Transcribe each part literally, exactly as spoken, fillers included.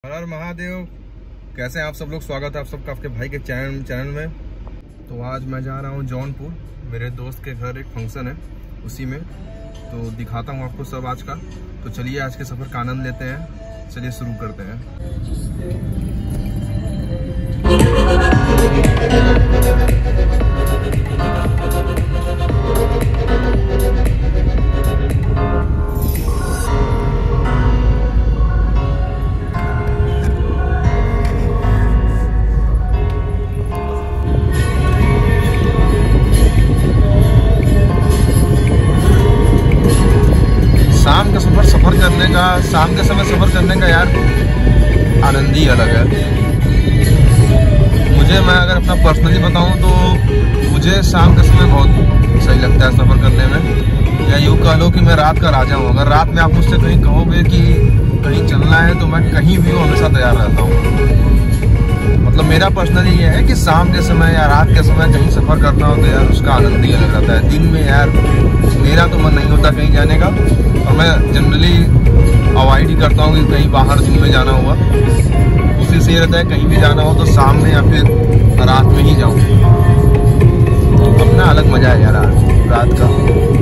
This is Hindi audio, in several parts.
हर हर महादेव। कैसे हैं आप सब लोग? स्वागत है आप सबका आपके भाई के चैनल चैनल में। तो आज मैं जा रहा हूं जौनपुर, मेरे दोस्त के घर एक फंक्शन है, उसी में तो दिखाता हूं आपको सब आज का। तो चलिए आज के सफ़र का आनंद लेते हैं। चलिए शुरू करते हैं। शाम का सफर सफर करने का शाम के समय सफर करने का यार आनंद ही अलग है। मुझे मैं अगर अपना पर्सनली बताऊं तो मुझे शाम के समय बहुत सही लगता है सफर करने में। या यूँ कह लो कि मैं रात का राजा हूँ। अगर रात में आप मुझसे कहीं कहोगे कि कहीं चलना है तो मैं कहीं भी हमेशा तैयार रहता हूँ। मतलब मेरा पर्सनली ये है कि शाम के समय या रात के समय कहीं सफर करना हो तो यार उसका आनंद ही अलग रहता है। दिन में यार मेरा तो मन नहीं होता कहीं जाने का, और मैं जनरली अवॉइड ही करता हूँ कि कहीं बाहर दिन में जाना हुआ। कोशिश ये रहता है कहीं भी जाना हो तो शाम में या फिर रात में ही जाऊँ। अपना अलग मजा है यार रात का।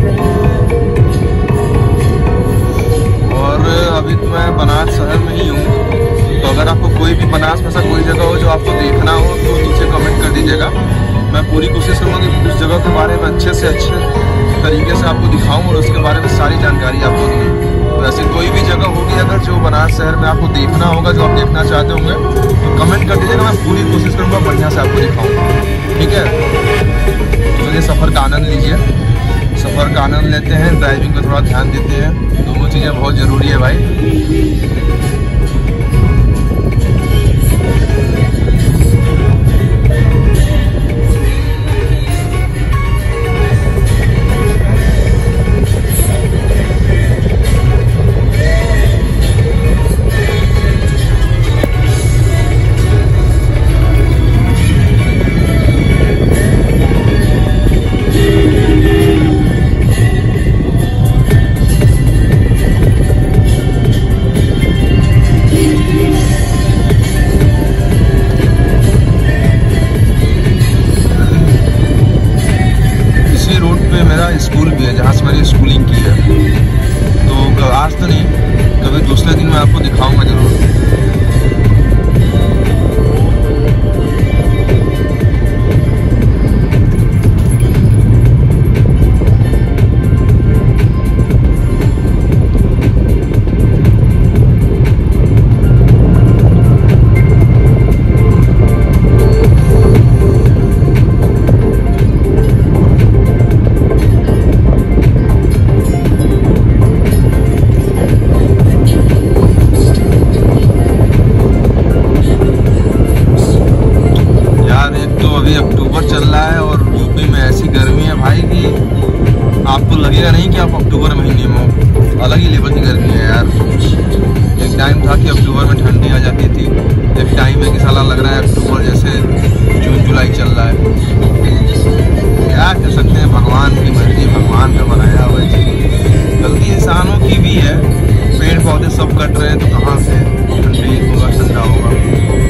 और अभी तो मैं बनारस शहर में ही हूँ, तो अगर आपको कोई भी बनारस में ऐसा कोई जगह हो जो आपको देखना हो तो नीचे कमेंट कर दीजिएगा। मैं पूरी कोशिश करूँगा कि उस जगह के बारे में अच्छे से अच्छे तरीके से आपको दिखाऊं और उसके बारे में सारी जानकारी आपको दूँ। तो ऐसी कोई भी जगह होगी अगर जो बनारस शहर में आपको देखना होगा, जो आप देखना चाहते होंगे, तो कमेंट कर दीजिएगा। मैं पूरी कोशिश करूँगा बढ़िया से आपको दिखाऊँ। ठीक है, तो चलिए सफ़र का आनंद लीजिए। सफ़र का आनंद लेते हैं, ड्राइविंग पर थोड़ा ध्यान देते हैं। दोनों चीज़ें बहुत ज़रूरी है भाई। स्कूल भी है जहाँ से मैंने स्कूलिंग की है। तो आज तो नहीं, कभी दूसरे दिन मैं आपको दिखाऊंगा जरूर। अक्टूबर चल रहा है और यूपी में ऐसी गर्मी है भाई कि आपको लगेगा नहीं कि आप अक्टूबर महीने में हो। अलग ही लेवल की गर्मी है यार। एक टाइम था कि अक्टूबर में ठंडी आ जाती थी, एक टाइम है कि साला लग रहा है अक्टूबर जैसे जून जुलाई चल रहा है। क्या कह सकते हैं, भगवान की मर्जी, भगवान का बनाया हुआ चीज़। गलती इंसानों की भी है। पेड़ पौधे सब कट रहे हैं तो कहाँ से ठंडी होगा, ठंडा होगा।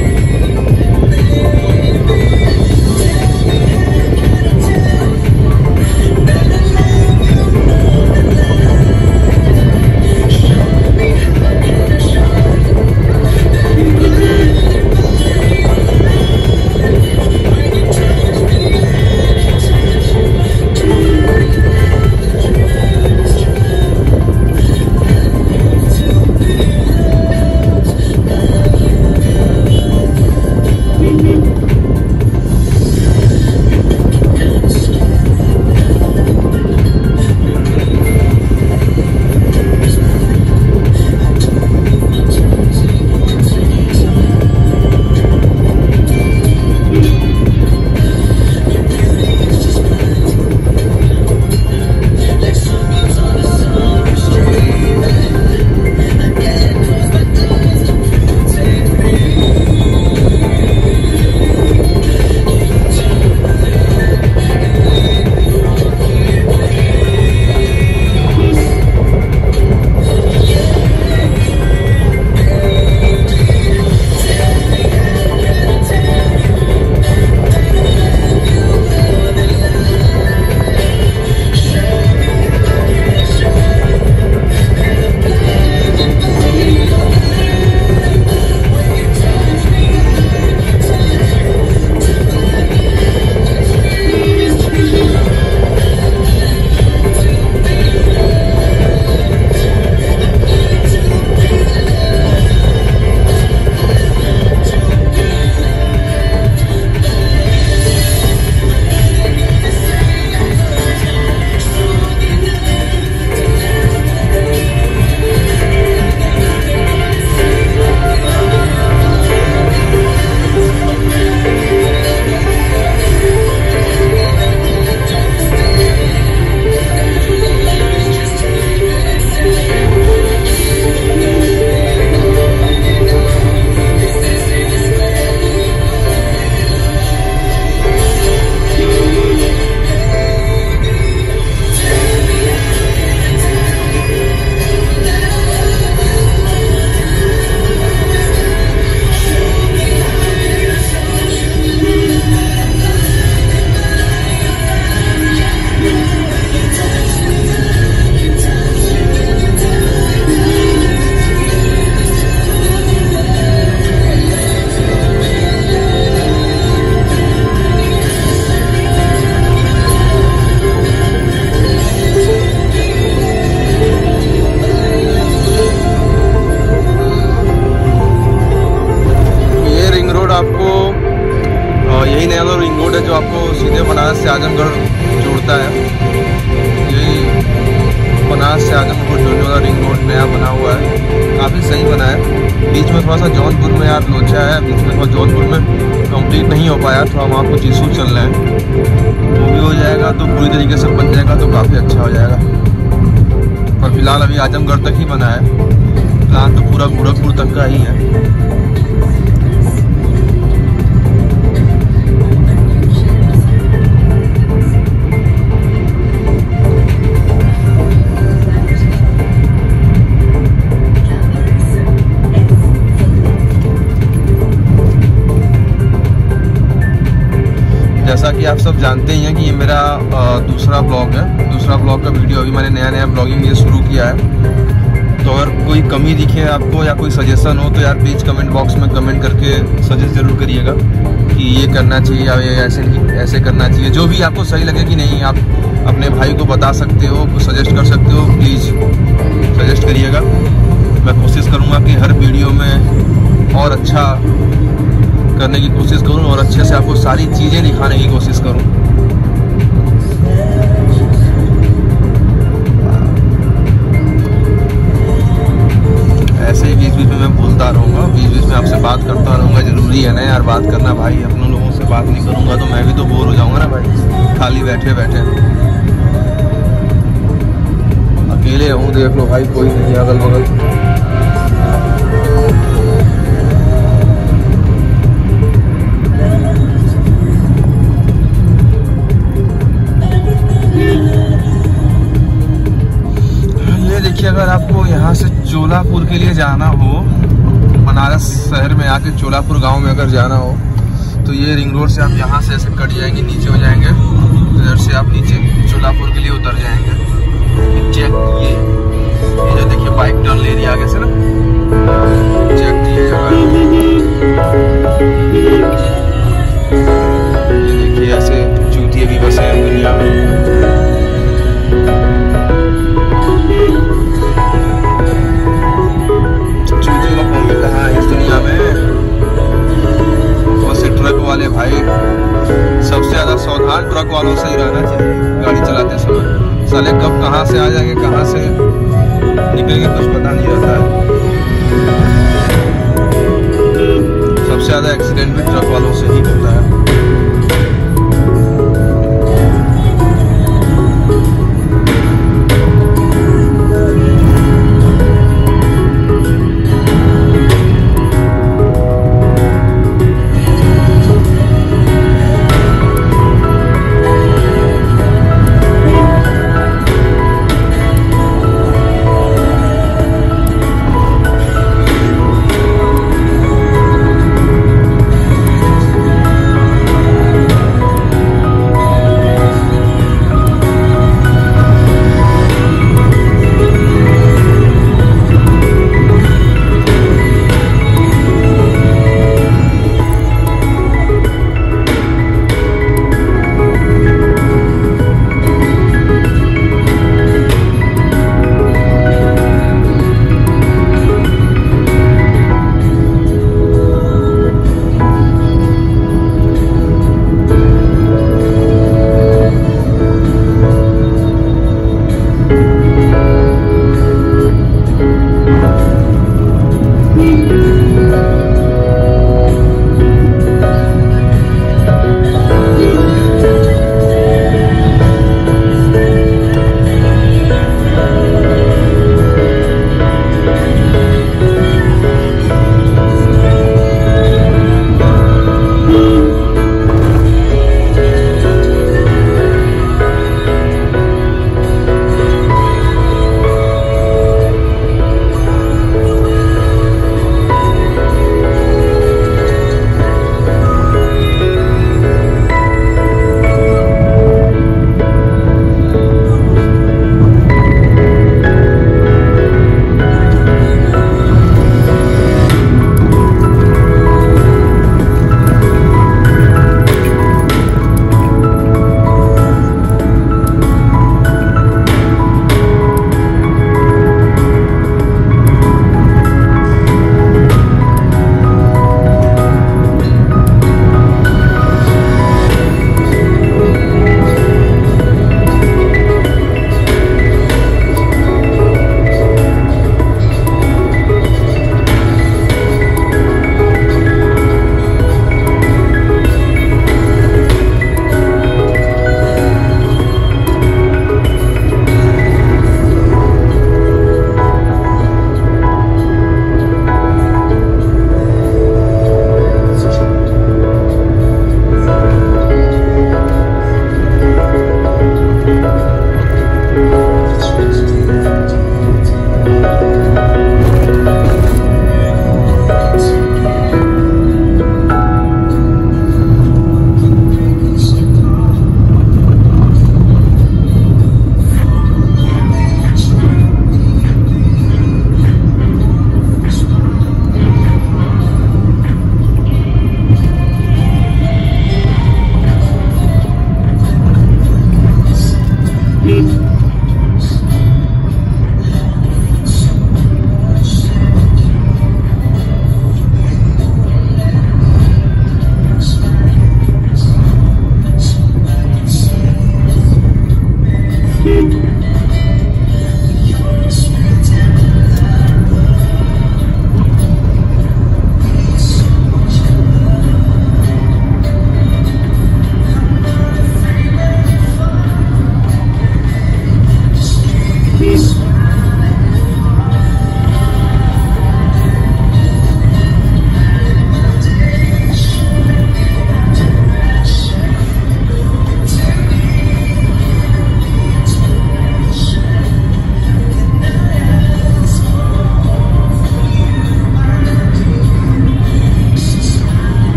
बनारस से आजमगढ़ जोड़ता है। यही बनारस से आजमगढ़ जोड़ने वाला रिंग रोड नया बना हुआ है, काफ़ी सही बना है। बीच में थोड़ा सा जौनपुर में यार लोचा है, बीच में थोड़ा जौनपुर में कंप्लीट नहीं हो पाया, थोड़ा वहाँ कुछ इशू चल रहे हैं, वो भी हो जाएगा तो पूरी तरीके से बन जाएगा तो काफ़ी अच्छा हो जाएगा। पर फिलहाल अभी आजमगढ़ तक ही बना है, प्लान तो पूरा गोरखपुर तक का ही है। जैसा कि आप सब जानते ही हैं कि ये मेरा दूसरा ब्लॉग है, दूसरा ब्लॉग का वीडियो अभी मैंने नया नया ब्लॉगिंग ये शुरू किया है। तो अगर कोई कमी दिखे आपको या कोई सजेशन हो तो यार प्लीज़ कमेंट बॉक्स में कमेंट करके सजेस्ट ज़रूर करिएगा कि ये करना चाहिए या ये ऐसे ऐसे करना चाहिए। जो भी आपको सही लगे कि नहीं, आप अपने भाई को बता सकते हो, कुछ सजेस्ट कर सकते हो, प्लीज़ सजेस्ट करिएगा। मैं कोशिश करूँगा कि हर वीडियो में और अच्छा करने की कोशिश करूं और अच्छे से आपको सारी चीज़ें दिखाने की कोशिश करूं। ऐसे ही बीच बीच में मैं बोलता रहूँगा, बीच बीच में आपसे बात करता रहूँगा, ज़रूरी है ना यार बात करना भाई। अपने लोगों से बात नहीं करूँगा तो मैं भी तो बोर हो जाऊँगा ना भाई, खाली बैठे बैठे। अकेले हूँ, देख लो भाई, कोई नहीं अगल बगल। अगर आपको यहाँ से चोलापुर के लिए जाना हो, बनारस शहर में आके चोलापुर गांव में अगर जाना हो तो ये रिंग रोड से आप यहाँ से ऐसे कट जाएंगे, नीचे हो जाएंगे, इधर से आप नीचे चोलापुर के लिए उतर जाएंगे। चेक ये ये जो देखिए बाइक टर्न ले रही है आगे से ना, चेक ये जगह ये देखिए ऐसे चूतिए भी बसे हैं दुनिया में। कहाँ इस दुनिया में बहुत से ट्रक वाले भाई, सबसे ज्यादा सावधान ट्रक वालों से ही रहना चाहिए गाड़ी चलाते समय। साले कब कहाँ से आ जाएंगे, कहाँ से निकलेंगे कुछ पता नहीं रहता है। सबसे ज्यादा एक्सीडेंट भी ट्रक वालों से ही होता है।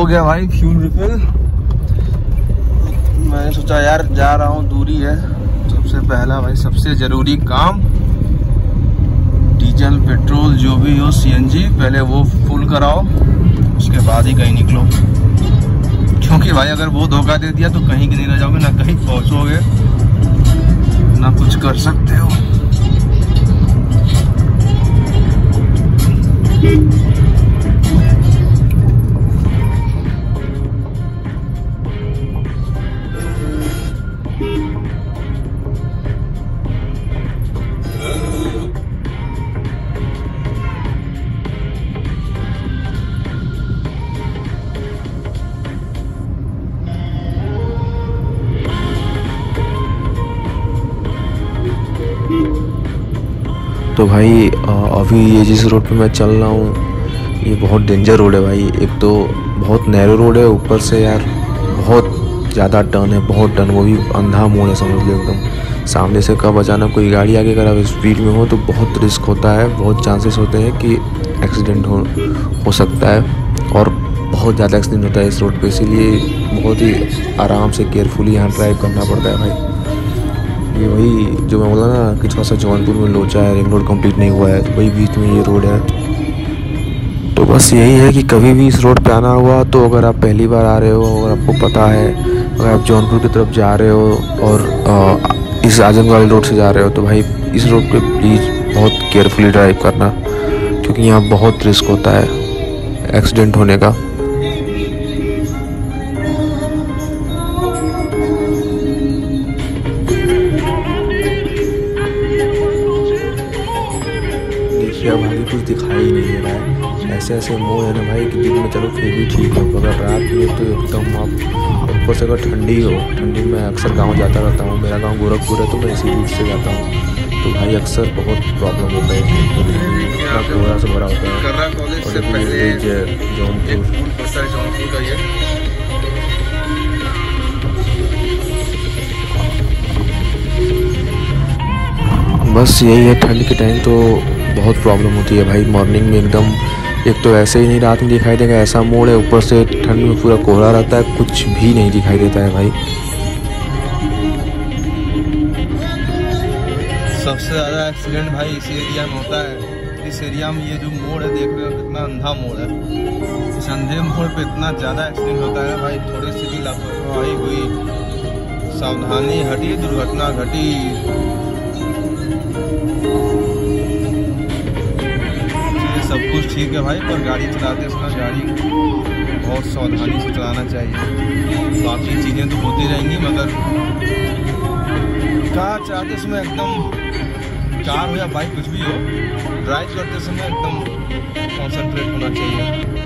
हो गया भाई फ्यूल रिफिल। मैंने सोचा यार जा रहा हूँ, दूरी है, सबसे पहला भाई सबसे जरूरी काम डीजल पेट्रोल जो भी हो सीएनजी पहले वो फुल कराओ, उसके बाद ही कहीं निकलो। क्योंकि भाई अगर वो धोखा दे दिया तो कहीं की नहीं रह जाओगे, ना कहीं पहुंचोगे ना कुछ कर सकते हो। तो भाई अभी ये जिस रोड पे मैं चल रहा हूँ ये बहुत डेंजर रोड है भाई। एक तो बहुत नैरो रोड है, ऊपर से यार बहुत ज़्यादा टर्न है, बहुत टर्न, वो भी अंधा मोड़ है समझ लो एकदम। सामने से कब अचानक कोई गाड़ी आगे अगर आप स्पीड में हो तो बहुत रिस्क होता है, बहुत चांसेस होते हैं कि एक्सीडेंट हो हो सकता है और बहुत ज़्यादा एक्सीडेंट होता है इस रोड पे। इसीलिए बहुत ही आराम से केयरफुली यहाँ ड्राइव करना पड़ता है भाई। ये वही जो मैं बोला ना कि थोड़ा सा जौनपुर में लोचा है, रिंग रोड कंप्लीट नहीं हुआ है, तो वही बीच में ये रोड है। तो बस यही है कि कभी भी इस रोड पे आना हुआ तो अगर आप पहली बार आ रहे हो और आपको पता है, अगर आप जौनपुर की तरफ जा रहे हो और आ, इस आजमगढ़ वाले रोड से जा रहे हो तो भाई इस रोड पे प्लीज़ बहुत केयरफुली ड्राइव करना, क्योंकि यहाँ बहुत रिस्क होता है एक्सीडेंट होने का। अब आगे कुछ दिखाई ही नहीं दे रहा है, ऐसे ऐसे मोड़ है ना भाई कि दिन में चलो फिर भी ठीक है, अगर रात में तो एकदम आप ऊपर से अगर ठंडी हो, ठंडी में अक्सर गांव जाता रहता हूँ, मेरा गांव गोरखपुर है तो मैं इसी रूट से जाता हूँ, तो भाई अक्सर बहुत प्रॉब्लम होता है, इतना कोहरा से भरा होता है। बस यही है, ठंड के टाइम तो बहुत प्रॉब्लम होती है भाई। मॉर्निंग में एकदम, एक तो ऐसे ही नहीं रात में दिखाई देगा, ऐसा मोड़ है, ऊपर से ठंड में पूरा कोहरा रहता है, कुछ भी नहीं दिखाई देता है भाई। सबसे ज़्यादा एक्सीडेंट भाई इस एरिया में होता है। इस एरिया में ये जो मोड़ है देख रहे हो कितना अंधा मोड़ है, इस अंधे मोड़ पे इतना ज़्यादा एक्सीडेंट होता है भाई। थोड़ी सी भी लापरवाही हुई, सावधानी हटी, दुर्घटना घटी। सब कुछ ठीक है भाई, पर गाड़ी चलाते समय गाड़ी बहुत सावधानी से चलाना चाहिए। बाकी चीज़ें तो होती रहेंगी, मगर कार चलाते समय एकदम, कार हो या बाइक कुछ भी हो, ड्राइव करते समय एकदम कॉन्सेंट्रेट होना चाहिए।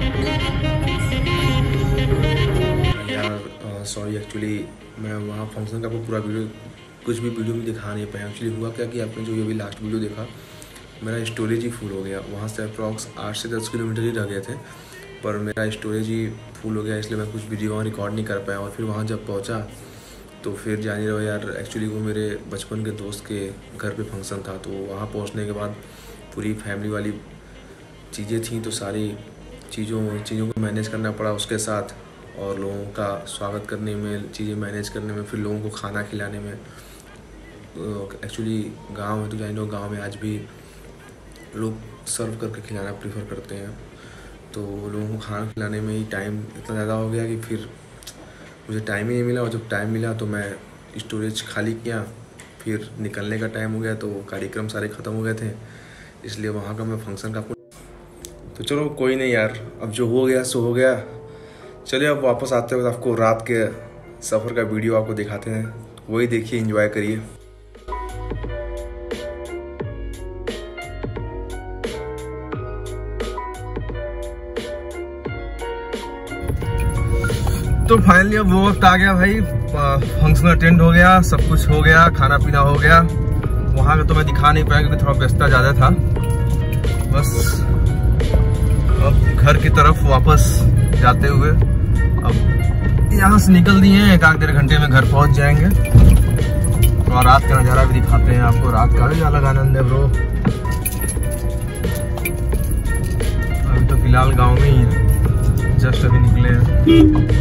यार सॉरी, एक्चुअली मैं वहाँ फंक्शन का पूरा वीडियो कुछ भी वीडियो में दिखा नहीं पाया। एक्चुअली हुआ क्या कि आपने जो ये भी लास्ट वीडियो देखा, मेरा स्टोरेज ही फुल हो गया। वहाँ से अप्रॉक्स आठ से दस किलोमीटर ही रह गए थे, पर मेरा स्टोरेज ही फुल हो गया, इसलिए मैं कुछ वीडियो वहाँ रिकॉर्ड नहीं कर पाया। और फिर वहाँ जब पहुँचा तो फिर जान ही रहो यार, एक्चुअली वो मेरे बचपन के दोस्त के घर पे फंक्शन था, तो वहाँ पहुँचने के बाद पूरी फैमिली वाली चीज़ें थी, तो सारी चीज़ों चीज़ों को मैनेज करना पड़ा उसके साथ, और लोगों का स्वागत करने में, चीज़ें मैनेज करने में, फिर लोगों को खाना खिलाने में। एक्चुअली गाँव में तो जान लो, गाँव में आज भी लोग सर्व करके खिलाना प्रीफर करते हैं, तो लोगों को खाना खिलाने में ही टाइम इतना ज़्यादा हो गया कि फिर मुझे टाइम ही नहीं मिला। और जब टाइम मिला तो मैं स्टोरेज खाली किया, फिर निकलने का टाइम हो गया, तो कार्यक्रम सारे ख़त्म हो गए थे, इसलिए वहाँ का मैं फंक्शन का तो चलो कोई नहीं यार, अब जो हो गया सो हो गया। चलिए अब वापस आते वक्त आपको रात के सफ़र का वीडियो आपको दिखाते हैं, वही देखिए, एंजॉय करिए। तो फाइनली अब वो वक्त आ गया भाई, फंक्शन अटेंड हो गया, सब कुछ हो गया, खाना पीना हो गया। वहाँ का तो मैं दिखा नहीं पाया क्योंकि थोड़ा व्यस्तता ज़्यादा था। बस अब घर की तरफ वापस जाते हुए, अब यहाँ से निकल दिए हैं, एक आध डेढ़ घंटे में घर पहुँच जाएंगे। और रात का नज़ारा भी दिखाते हैं आपको, रात का भी अलग आनंद है ब्रो। अभी तो फिलहाल गाँव में ही है। जस्ट अभी निकले हैं।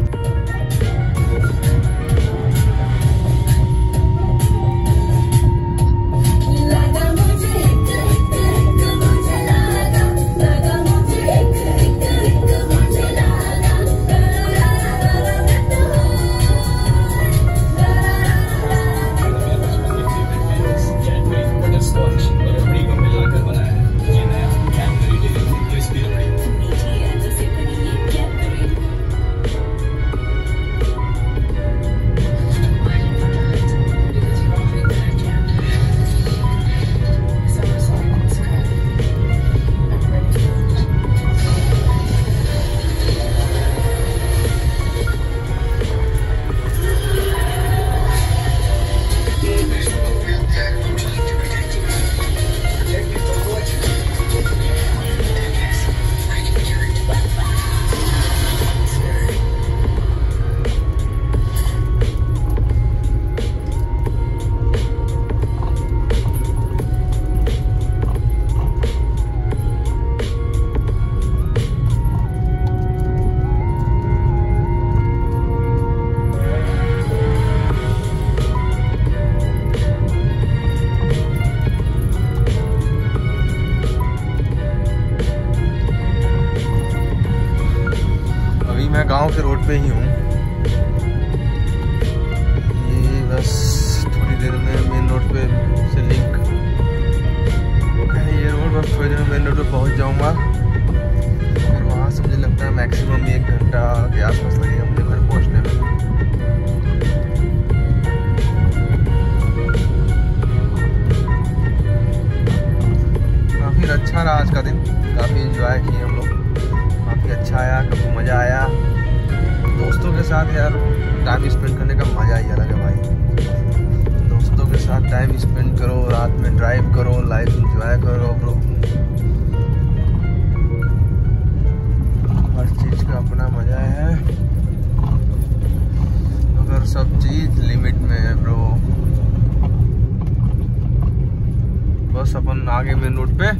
गांव के रोड पे ही हूँ। ये बस थोड़ी देर में मेन रोड पे से लिंक है ये रोड। बस थोड़ी देर में मेन रोड पे पहुंच जाऊंगा। फिर वहाँ से मुझे लगता है मैक्सिमम एक घंटा के आसपास लगेगा मुझे घर पहुँचने में। काफ़ी अच्छा रहा आज का दिन, काफ़ी एंजॉय किए हम लोग, काफ़ी अच्छा आया, काफ़ी मज़ा आया। दोस्तों के साथ यार टाइम स्पेंड करने का मज़ा ही अलग है भाई। दोस्तों के साथ टाइम स्पेंड करो, रात में ड्राइव करो, लाइफ एंजॉय करो ब्रो। हर चीज़ का अपना मज़ा है, मगर सब चीज़ लिमिट में है ब्रो। बस अपन आगे मेन रोड पे,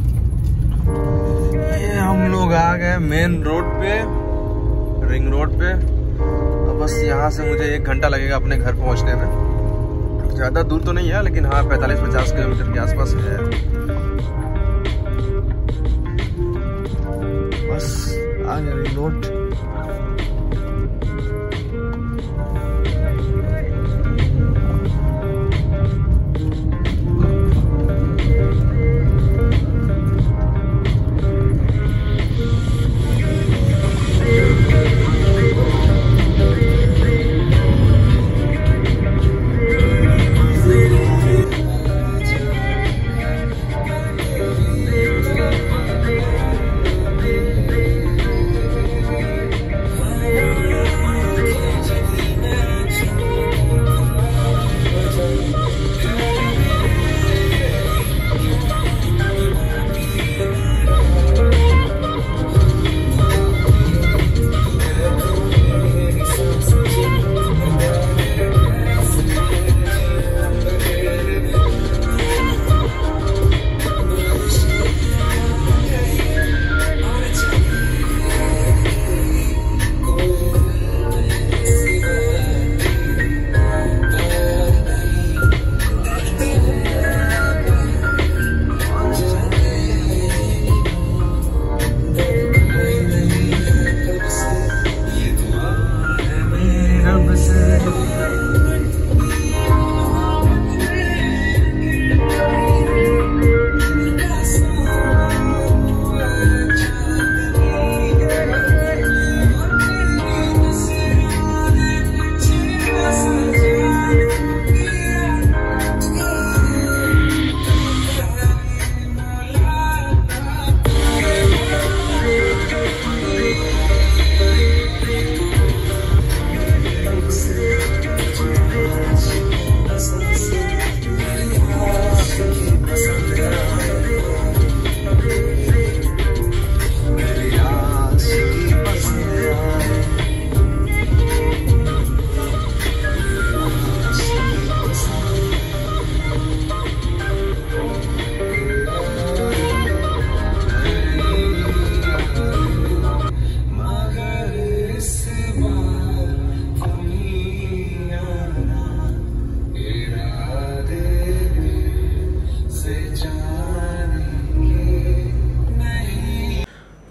ये हम लोग आ गए मेन रोड पे, रिंग रोड पे। बस यहाँ से मुझे एक घंटा लगेगा अपने घर पहुँचने में। ज़्यादा दूर तो नहीं है, लेकिन हाँ पैंतालीस पचास किलोमीटर के आसपास है। बस आ गया रिंग रोड।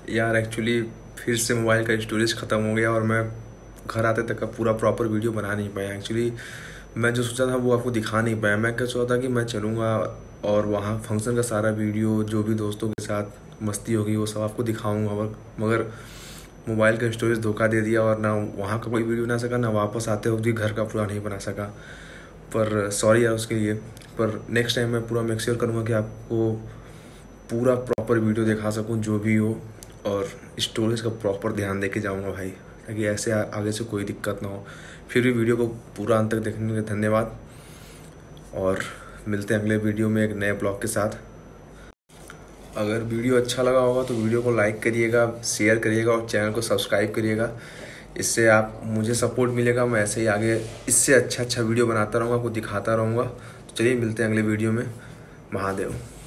यार एक्चुअली फिर से मोबाइल का स्टोरेज ख़त्म हो गया और मैं घर आते तक का पूरा प्रॉपर वीडियो बना नहीं पाया। एक्चुअली मैं जो सोचा था वो आपको दिखा नहीं पाया। मैं क्या सोचा था कि मैं चलूँगा और वहाँ फंक्शन का सारा वीडियो जो भी दोस्तों के साथ मस्ती होगी वो सब आपको दिखाऊँगा, मगर मोबाइल का स्टोरेज धोखा दे दिया और ना वहाँ का कोई वीडियो बना सका, ना वापस आते वक्त भी घर का पूरा नहीं बना सका। पर सॉरी यार उसके लिए। पर नेक्स्ट टाइम मैं पूरा मेक श्योर करूँगा कि आपको पूरा प्रॉपर वीडियो दिखा सकूँ जो भी हो, और स्टोरेज का प्रॉपर ध्यान दे के जाऊँगा भाई, ताकि ऐसे आगे से कोई दिक्कत ना हो। फिर भी वीडियो को पूरा अंत तक देखने के लिए धन्यवाद, और मिलते हैं अगले वीडियो में एक नए ब्लॉग के साथ। अगर वीडियो अच्छा लगा होगा तो वीडियो को लाइक करिएगा, शेयर करिएगा और चैनल को सब्सक्राइब करिएगा। इससे आप मुझे सपोर्ट मिलेगा, मैं ऐसे ही आगे इससे अच्छा अच्छा वीडियो बनाता रहूँगा, आपको दिखाता रहूँगा। तो चलिए मिलते हैं अगले वीडियो में। महादेव।